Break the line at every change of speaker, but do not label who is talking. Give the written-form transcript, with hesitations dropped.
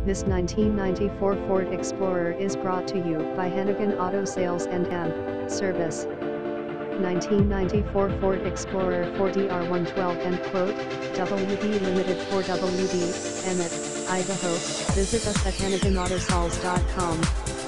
This 1994 Ford Explorer is brought to you by Hanigan Auto Sales and M Service. 1994 Ford Explorer 4DR112 end quote, WD Limited 4WD, Emmett, Idaho. Visit us at HaniganAutoSales.com.